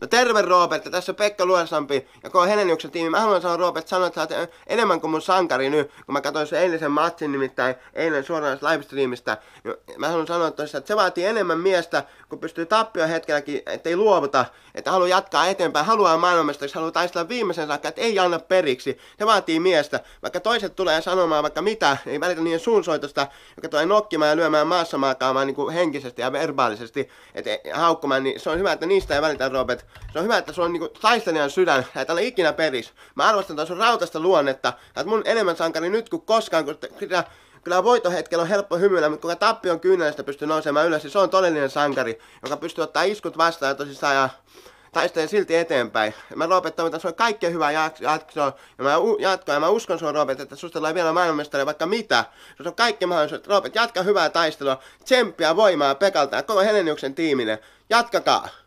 No terve Robert, tässä Pekka Luosampi ja K. Heleniuksen tiimi. Mä haluan sanoa Robert, sanoa, että sä oot enemmän kuin mun sankari nyt, kun mä katsoin sen eilisen matsin, nimittäin eilen suoraan livestreamista. Mä haluan sanoa tosiaan, että se vaatii enemmän miestä, kun pystyy tappioon hetkelläkin, ettei luovuta, että haluaa jatkaa eteenpäin, haluaa maailmanmestariksi, haluaa taistella viimeisen saakka, että ei anna periksi. Se vaatii miestä, vaikka toiset tulee sanomaan vaikka mitä, ei välitä niiden suunsoitosta, joka tulee nokkimaan ja lyömään maassa maakaamaan niin kuin henkisesti ja verbaalisesti, että haukkumaan, niin se on hyvä, että niistä ei välitä Robert. Se on hyvä, että sulla on niinku taistelijan sydän, et anna ikinä peris. Mä arvostan tuon sun rautasta luonnetta. Sä oot mun enemmän sankari nyt kuin koskaan, kun kyllä voitohetkellä on helppo hymyillä, mutta kuka tappion kyyneleistä pystyy nousemaan ylös, niin se on todellinen sankari, joka pystyy ottaa iskut vastaan ja tosissaan ja taistelee silti eteenpäin. Mä Robert toivotan sulle kaikkea hyvää jaksoa ja mä uskon sua Robert, että susta tulee vielä maailmanmestari vaikka mitä. Se on kaikki mahdollisuudet. Robert, jatka hyvää taistelua, tsemppiä, voimaa Pekalta ja koko Heleniuksen tiimille. Jatkakaa!